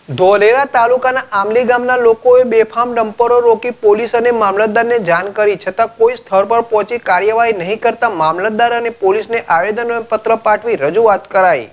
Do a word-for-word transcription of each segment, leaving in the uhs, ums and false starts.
ધોલેરા તાલુકાના આંબલી ગામના લોકોએ બેફામ ડમ્પરો રોકી પોલીસ અને મામલતદારને જાણ કરી છતાં કોઈ સ્થળ પર પહોંચી કાર્યવાહી નહીં કરતા મામલતદાર અને પોલીસને આવેદનપત્ર પાઠવી રજૂઆત કરાઈ।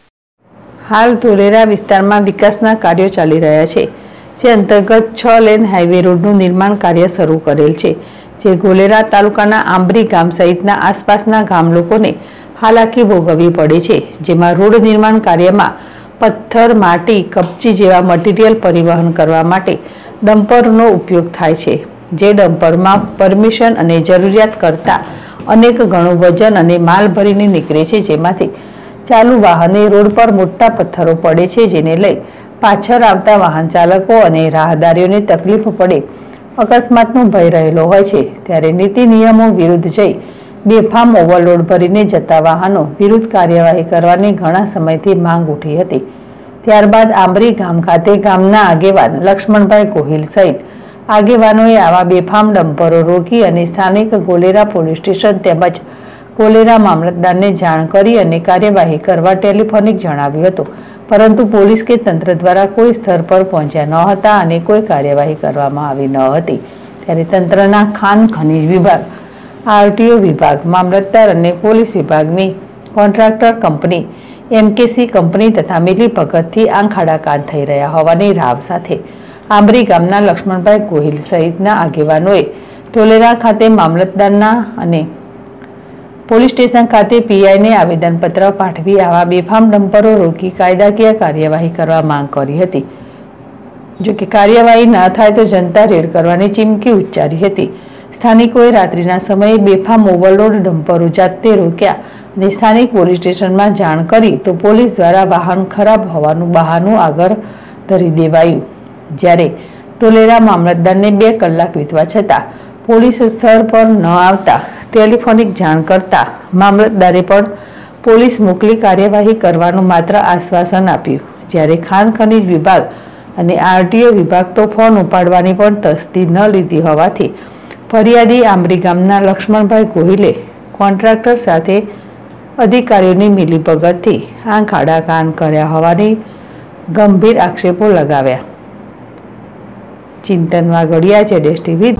હાલ ધોલેરા વિસ્તારમાં વિકાસના કાર્યો ચાલી રહ્યા છે, જે અંતર્ગત છ લેન હાઈવે રોડનું નિર્માણ કાર્ય શરૂ કરેલ છે, જે ધોલેરા તાલુકાના આંબરી ગામ સહિતના આસપાસના ગામ લોકોને હાલાકી ભોગવવી પડે છે, જેમાં રોડ નિર્માણ કાર્યમાં પથ્થર, માટી, કપચી જેવા મટીરિયલ પરિવહન કરવા માટે ડમ્પરનો ઉપયોગ થાય છે, જે ડમ્પરમાં પરમિશન અને જરૂરિયાત કરતાં અનેક ગણું વજન અને માલ ભરીને નીકળે છે, જેમાંથી ચાલુ વાહને રોડ પર મોટા પથ્થરો પડે છે, જેને લઈ પાછળ આવતા વાહન ચાલકો અને રાહદારીઓને તકલીફ પડે અકસ્માતનો ભય રહેલો હોય છે। ત્યારે નીતિ નિયમો વિરુદ્ધ જઈ બેફામ ઓવરલોડ ભરીને જતા વાહનો વિરુદ્ધ કાર્યવાહી કરવાની ઘણા સમયથી માંગ ઉઠી હતી। ત્યારબાદ આંબરી ગામ ખાતે ગામના આગેવાન લક્ષ્મણભાઈ ગોહિલ સહિત આગેવાનોએ આવા બેફામ ડમ્પરો રોકી અને સ્થાનિક ગોલેરા પોલીસ સ્ટેશન તેમજ ગોલેરા મામલતદારને જાણ કરી અને કાર્યવાહી કરવા ટેલિફોનિક જણાવ્યું હતું, પરંતુ પોલીસ કે તંત્ર દ્વારા કોઈ સ્તર પર પહોંચ્યા ન હતા અને કોઈ કાર્યવાહી કરવામાં આવી ન હતી। ત્યારે તંત્રના ખાણ ખનીજ વિભાગ, આરટીઓ વિભાગ, મામલતદાર અને પોલીસ વિભાગની કોન્ટ્રાક્ટર કંપની એમકેસી કંપની તથા મિલીભગતથી આંખાડા કાન થઈ રહ્યા હોવાની રાવ સાથે આંબરી ગામના લક્ષ્મણભાઈ ગોહિલ સહિતના આગેવાનોએ ધોલેરા ખાતે મામલતદારના અને પોલીસ સ્ટેશન ખાતે પીઆઈને આવેદનપત્ર પાઠવી આવા બેફામ ડમ્પરો રોકી કાયદાકીય કાર્યવાહી કરવા માંગ કરી હતી। જો કે કાર્યવાહી ન થાય તો જનતા રેડ કરવાની ચીમકી ઉચ્ચારી હતી। સ્થાનિકોએ રાત્રિના સમયે બેફામ ઓવરલોડ ડમ્પરો જાતે રોક્યા અને સ્થાનિક પોલીસ સ્ટેશનમાં જાણ કરી તો પોલીસ દ્વારા વાહન ખરાબ હોવાનું બહાનું આગળ ધરી દેવાયું। જ્યારે ધોલેરા મામલતદારને બે કલાક વીતવા છતાં પોલીસ સ્થળ પર ન આવતા ટેલિફોનિક જાણ કરતા મામલતદારે પણ પોલીસ મોકલી કાર્યવાહી કરવાનું માત્ર આશ્વાસન આપ્યું। જ્યારે ખાણ ખનીજ વિભાગ અને આરટીઓ વિભાગ તો ફોન ઉપાડવાની પણ તસ્દી ન લીધી હોવાથી ફરિયાદી આંબરી ગામના લક્ષ્મણભાઈ ગોહિલે કોન્ટ્રાક્ટર સાથે અધિકારીઓની મિલીભગતથી આંખ આડા કાન કર્યા હોવાની ગંભીર આક્ષેપો લગાવ્યા। ચિંતન વાગડિયા, જેડેશ ટીવી।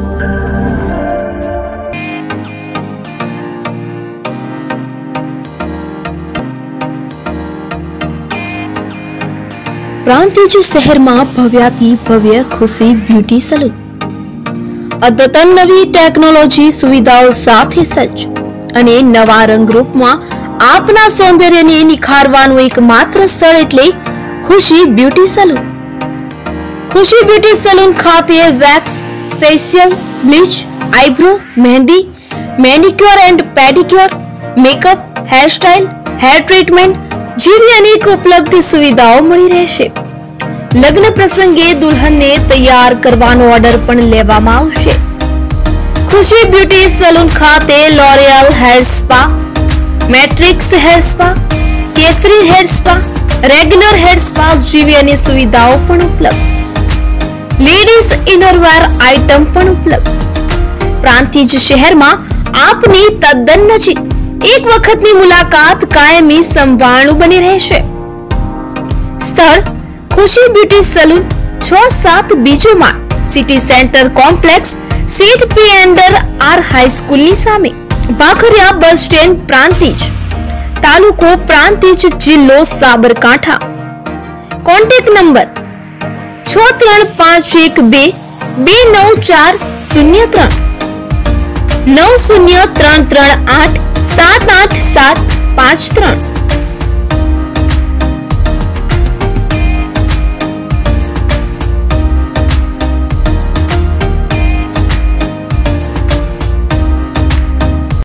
પ્રાંતિજ શહેરમાં ભવ્યાતિ ભવ્ય ખુશી બ્યુટી સલૂન અદ્યતન નવી ટેકનોલોજી સુવિધાઓ સાથે સજ્જ અને નવા રંગરૂપમાં આપના સૌંદર્યને નિખારવાનું એકમાત્ર સ્થળ એટલે Khushi beauty salon. Khushi beauty salon ખાતે wax, facial, bleach, eyebrow, mehndi, manicure and pedicure, makeup, hairstyle, hair treatment જેવી અનેક ઉપલબ્ધ સુવિધાઓ મળી રહેશે। લગ્ન પ્રસંગે દુલ્હનને તૈયાર કરવાનો ઓર્ડર પણ લેવામાં આવશે। ખુશી બ્યુટી સલૂન ખાતે L'Oreal hair spa, Matrix hair spa, કેસરી hair spa, regular hair spa જેવી અનેક સુવિધાઓ પણ ઉપલબ્ધ। લેડીઝ ઇનરવેર આઇટમ પણ ઉપલબ્ધ। પ્રાંતિજ શહેરમાં આપની તદ્દન નજીક એક વખતની મુલાકાત કાયમી સંભાળનું બની રહેશે। સ્થળ ખુશી બ્યુટી સલૂન, છ સાત બીજો માળ, સિટી સેન્ટર કોમ્પ્લેક્સ, સીટ પી અંડર આર હાઈસ્કૂલની સામે, ભાખરિયા બસ સ્ટેન્ડ, પ્રાંતિજ, તાલુકો પ્રાંતિજ, જિલ્લો સાબરકાંઠા। કોન્ટેક્ટ નંબર છ ત્રણ પાંચ એક બે બે નવ ચાર શૂન્ય ત્રણ, નવ શૂન્ય ત્રણ ત્રણ આઠ સાત આઠ સાત પાંચ ત્રણ।